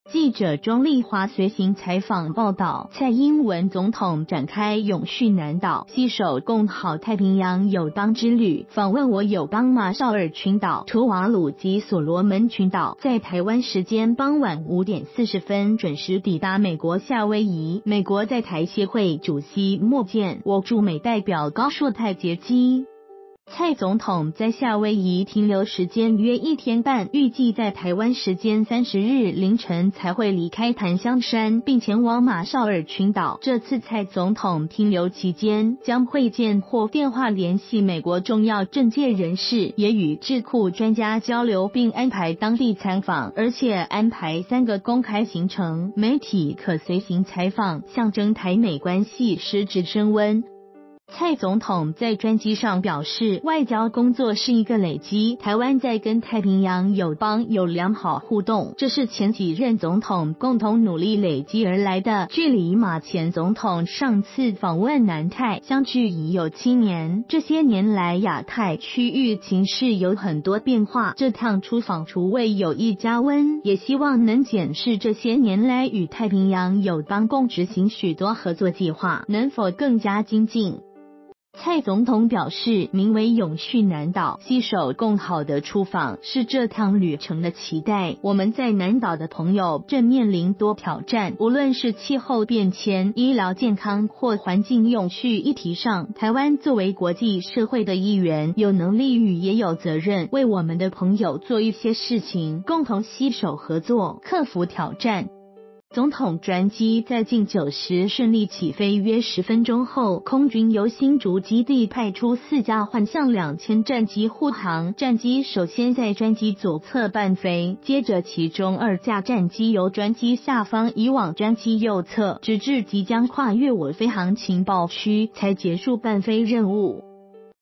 记者庄丽华随行采访报道，蔡英文总统展开永续南岛携手共好太平洋友邦之旅，访问我友邦马绍尔群岛、图瓦鲁及所罗门群岛，在台湾时间傍晚5点40分准时抵达美国夏威夷。美国在台协会主席莫健我驻美代表高硕泰接机。蔡总统在夏威夷停留时间约1天半，预计在台湾时间30日凌晨才会离开檀香山，并前往马绍尔群岛。这次蔡总统停留期间，将会见或电话联系美国重要政界人士，也与智库专家交流，并安排当地参访，而且安排3个公开行程，媒体可随行采访，象征台美关系实质升温。蔡总统在专机上表示，外交工作是一个累积，台湾在跟太平洋友邦有良好互动，这是前几任总统共同努力累积而来的。距离马前总统上次访问南太相距已有7年，这些年来亚太区域情势有很多变化，这趟出访除为有意加温，也希望能检视这些年来与太平洋友邦共执行许多合作计划能否更加精进。蔡总统表示，名为永续南岛携手共好的出访是这趟旅程的期待。我们在南岛的朋友正面临多挑战，无论是气候变迁、医疗健康或环境永续议题上，台湾作为国际社会的一员，有能力与也有责任为我们的朋友做一些事情，共同携手合作，克服挑战。总统专机在近9时顺利起飞，约10分钟后，空军由新竹基地派出4架幻象2000战机护航。战机首先在专机左侧伴飞，接着其中2架战机由专机下方移往专机右侧，直至即将跨越我飞航情报区才结束伴飞任务。